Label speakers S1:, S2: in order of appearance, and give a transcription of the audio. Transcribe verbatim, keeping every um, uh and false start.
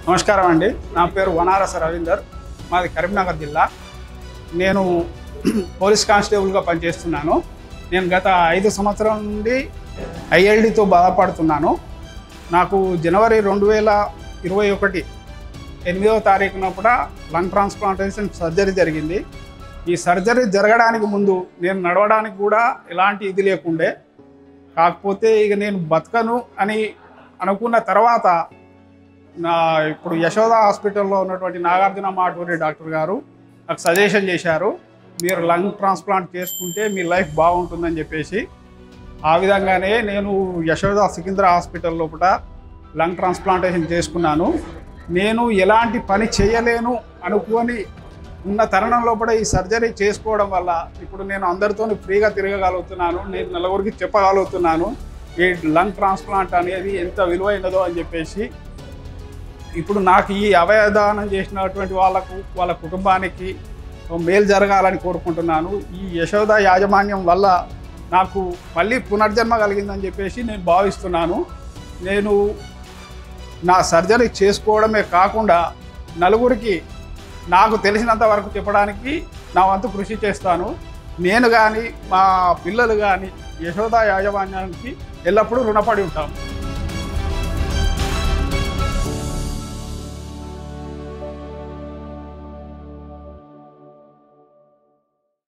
S1: నమస్కారం అండి. నా పేరు వనారస రవీందర్. మాది కరీంనగర్ జిల్లా. నేను పోలీస్ కానిస్టేబుల్గా పనిచేస్తున్నాను. నేను గత ఐదు సంవత్సరాల నుండి ఐఎల్డితో బాధపడుతున్నాను. నాకు జనవరి రెండు వేల ఇరవై ఒకటి ఎనిమిదవ తారీఖున కూడా లంగ్ ట్రాన్స్ప్లాంటేషన్ సర్జరీ జరిగింది. ఈ సర్జరీ జరగడానికి ముందు నేను నడవడానికి కూడా ఎలాంటి ఇది లేకుండే. కాకపోతే ఇక నేను బతకను అని అనుకున్న తర్వాత నా ఇప్పుడు యశోద హాస్పిటల్లో ఉన్నటువంటి నాగార్జున మాటూరి డాక్టర్ గారు నాకు సజెషన్ చేశారు, మీరు లంగ్ ట్రాన్స్ప్లాంట్ చేసుకుంటే మీ లైఫ్ బాగుంటుందని చెప్పేసి. ఆ విధంగానే నేను యశోద సికింద్రా హాస్పిటల్లో కూడా లంగ్ ట్రాన్స్ప్లాంటేషన్ చేసుకున్నాను. నేను ఎలాంటి పని చేయలేను అనుకొని ఉన్న తరుణంలో కూడా ఈ సర్జరీ చేసుకోవడం వల్ల ఇప్పుడు నేను అందరితో ఫ్రీగా తిరగగలుగుతున్నాను. నేను నలుగురికి చెప్పగలుగుతున్నాను ఈ లంగ్ ట్రాన్స్ప్లాంట్ అనేది ఎంత విలువైనదో అని చెప్పేసి. ఇప్పుడు నాకు ఈ అవయదానం చేసినటువంటి వాళ్ళకు, వాళ్ళ కుటుంబానికి మేలు జరగాలని కోరుకుంటున్నాను. ఈ యశోద యాజమాన్యం వల్ల నాకు మళ్ళీ పునర్జన్మ కలిగిందని చెప్పేసి నేను భావిస్తున్నాను. నేను నా సర్జరీ చేసుకోవడమే కాకుండా నలుగురికి నాకు తెలిసినంత వరకు చెప్పడానికి నా వంతు కృషి చేస్తాను. నేను కానీ మా పిల్లలు కానీ యశోద యాజమాన్యానికి ఎల్లప్పుడూ రుణపడి ఉంటాము.